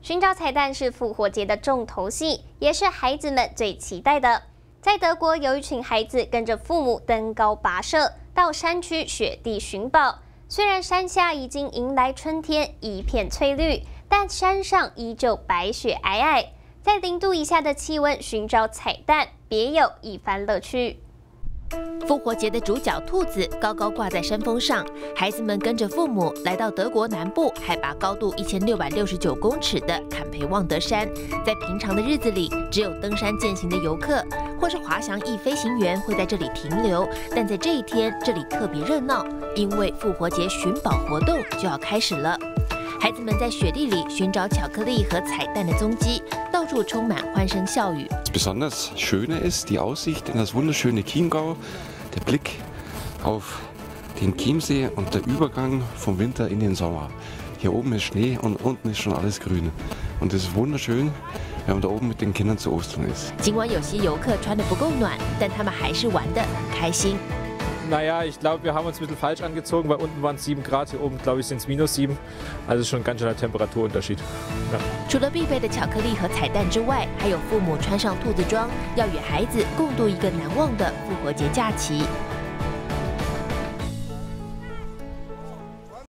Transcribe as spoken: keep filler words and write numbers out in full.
寻找彩蛋是复活节的重头戏，也是孩子们最期待的。在德国，有一群孩子跟着父母登高跋涉，到山区雪地寻宝。虽然山下已经迎来春天，一片翠绿，但山上依旧白雪皑皑。在零度以下的气温寻找彩蛋，别有一番乐趣。 复活节的主角兔子高高挂在山峰上，孩子们跟着父母来到德国南部海拔高度一千六百六十九公尺的坎培旺德山。在平常的日子里，只有登山健行的游客或是滑翔翼飞行员会在这里停留，但在这一天，这里特别热闹，因为复活节寻宝活动就要开始了。 孩子们在雪地里寻找巧克力和彩蛋的踪迹，到处充满欢声笑语。 Besonders schöne ist die Aussicht in das wunderschöne Chiemgau, der Blick auf den Chiemsee und der Übergang vom Winter in den Sommer. Hier oben ist Schnee und unten ist schon alles grün. Und es ist wunderschön, wenn man da oben mit den Kindern zu Ostern ist. 尽管有些游客穿得不够暖，但他们还是玩得很开心。 Naja, ich glaube, wir haben uns ein bisschen falsch angezogen, weil unten waren es sieben Grad, hier oben, glaube ich, sind es minus sieben. Also schon ein ganz schöner Temperaturunterschied. Ja. 除了必备的巧克力和彩蛋之外，还有父母穿上兔子装，要与孩子共度一个难忘的复活节假期。